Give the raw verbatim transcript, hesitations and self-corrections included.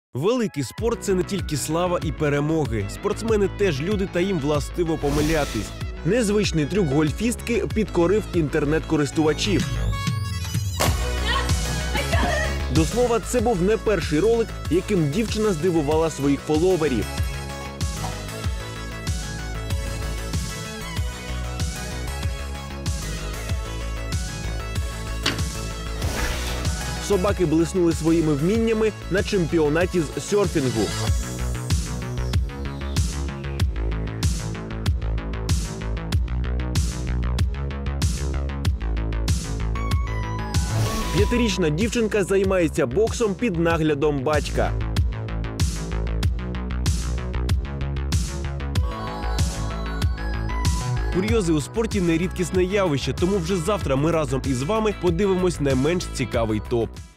Великий спорт – це не тільки слава і перемоги. Спортсмени теж люди, та їм властиво помилятись. Незвичний трюк гольфістки підкорив інтернет-користувачів. До слова, це був не перший ролик, яким дівчина здивувала своїх фоловерів. Собаки блиснули своїми вміннями на чемпіонаті з серфінгу. П'ятирічна дівчинка займається боксом під наглядом батька. Курйози у спорті – нерідкісне явище, тому вже завтра ми разом із вами подивимось не менш цікавий топ.